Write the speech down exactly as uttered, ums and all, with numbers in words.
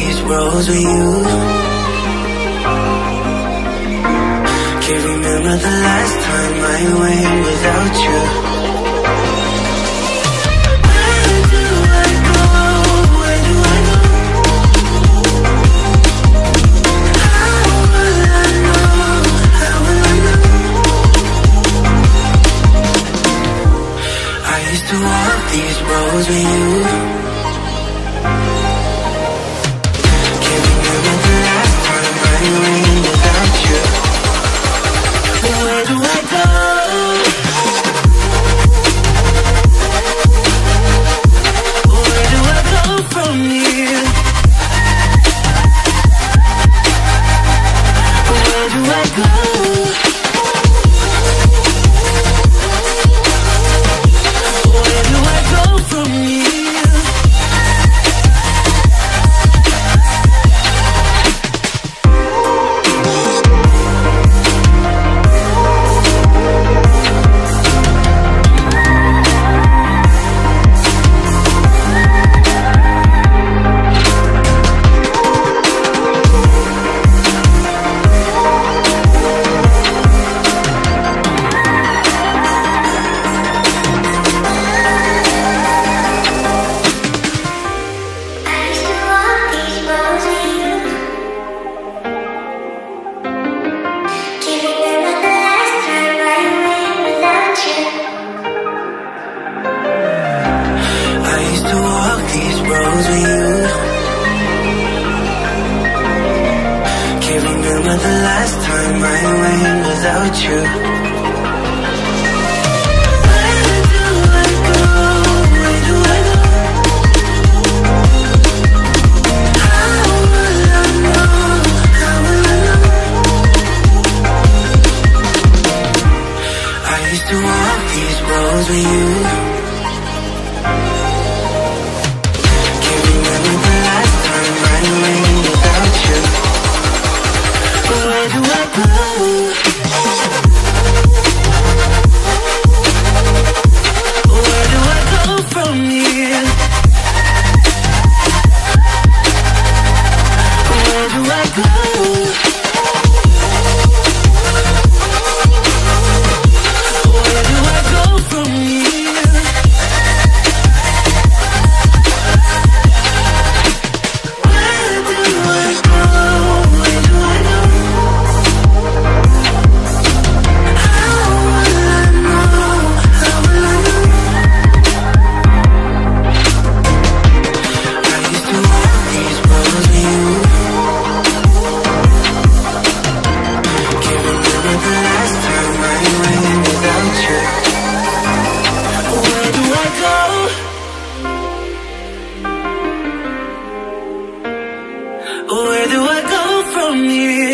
these roads with you. Can't remember the last time I went without you. Where do I go? Where do I go? How will I know? How will I know? I used to walk these roads with you. Can't remember the last time I went without you. Where do I go? Where do I go from here? Where do I go? Where do I go from here? The last time I went without you. Where do I go? Where do I go? How will I know? How will I know? I used to walk these roads with you. Can't remember the last time I went without you. Where do I go? Where do I go from here? Where do I go? Where do I go from here? Where do I go? Where do I go? Where do I go from here?